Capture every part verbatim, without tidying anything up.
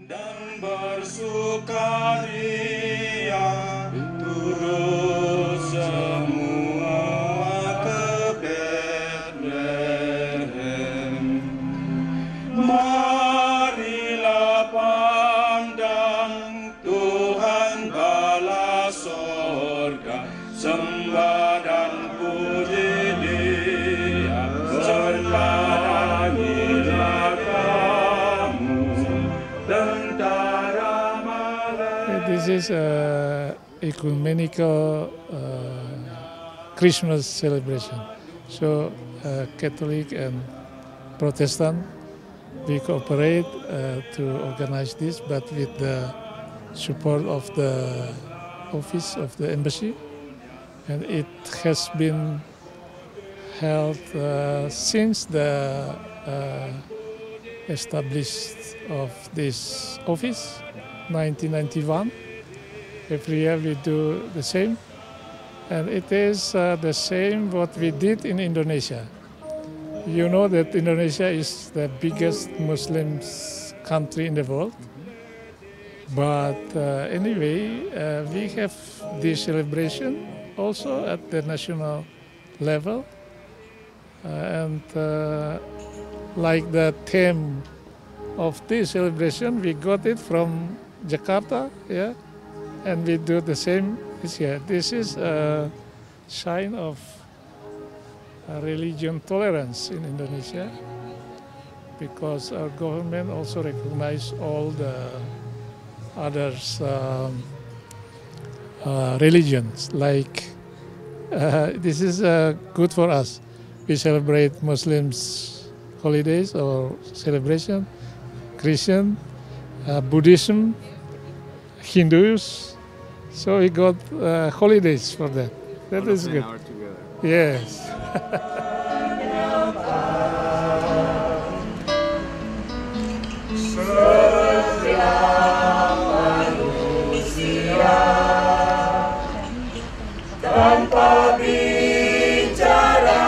Dan bersukaria turut semua ke Betlehem. Marilah pandang Tuhan bala sorga, sembah dan puji Dia, sembah dan kamu tentara Malaikat. This is a ecumenical uh, Christmas celebration. So uh, Catholic and Protestant, we cooperate uh, to organize this, but with the support of the office of the embassy. And it has been held uh, since the uh, established of this office, nineteen ninety-one. Every year we do the same, and it is uh, the same what we did in Indonesia. You know that Indonesia is the biggest Muslim country in the world, but uh, anyway, uh, we have this celebration also at the national level, uh, and uh, like the theme of this celebration, we got it from Jakarta, yeah, and we do the same this year. This is a sign of uh, religion tolerance in Indonesia, because our government also recognize all the others um, uh, religions. Like uh, this is uh, good for us. We celebrate Muslims holidays or celebration, Christian, uh, Buddhism, Hindus. So we got uh, holidays for that. That All is of good. them are together. Yes. Tanpa bicara,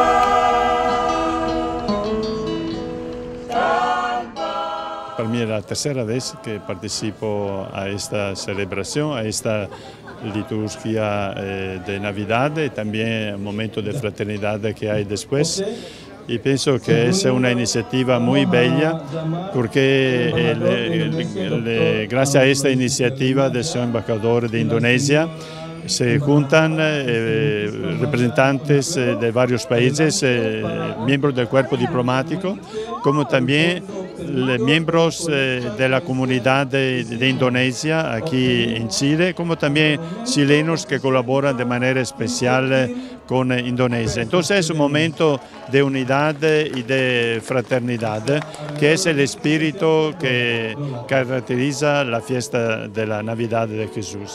Per me è la tercera vez que participo a esta celebración, a esta liturgia eh, de Navidad y también un momento de fraternidad que hay después. Y pienso que es una iniciativa muy bella porque el, el, el, gracias a esta iniciativa del señor embajador de Indonesia se juntan eh, representantes eh, de varios países, eh, miembros del cuerpo diplomático, como también miembros eh, de la comunidad de, de Indonesia aquí en Chile, como también chilenos que colaboran de manera especial eh, con Indonesia. Entonces es un momento de unidad y de fraternidad, que es el espíritu que caracteriza la fiesta de la Navidad de Jesús.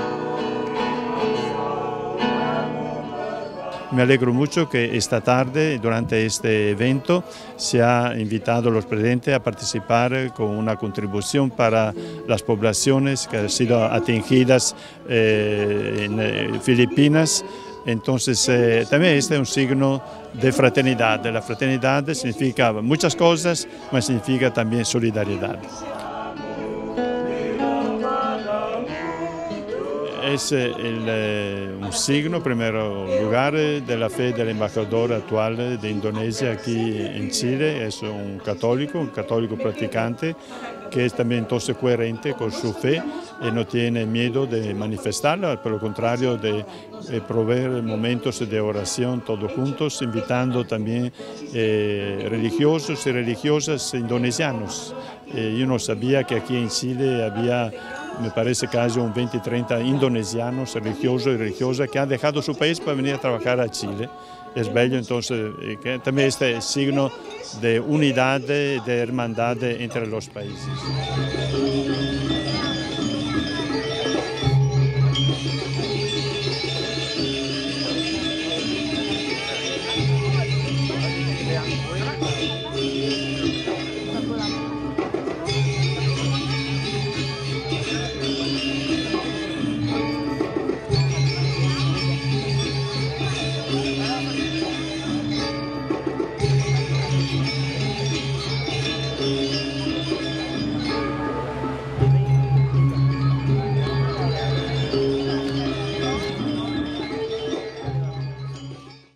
Me alegro mucho que esta tarde, durante este evento, se ha invitado a los presentes a participar con una contribución para las poblaciones que han sido atingidas eh, en eh, Filipinas. Entonces, eh, también este es un signo de fraternidad. La fraternidad significa muchas cosas, pero significa también solidaridad. Es el, eh, un signo, en primer lugar, de la fe del embajador actual de Indonesia aquí en Chile. Es un católico, un católico practicante, que es también entonces coherente con su fe y no tiene miedo de manifestarla, por lo contrario de eh, proveer momentos de oración todos juntos, invitando también eh, religiosos y religiosas indonesianos. Eh, yo no sabía que aquí en Chile había, me parece que hay un veinte treinta indonesianos religiosos y religiosas que han dejado su país para venir a trabajar a Chile. Es bello, entonces, que también este signo de unidad, de hermandad entre los países.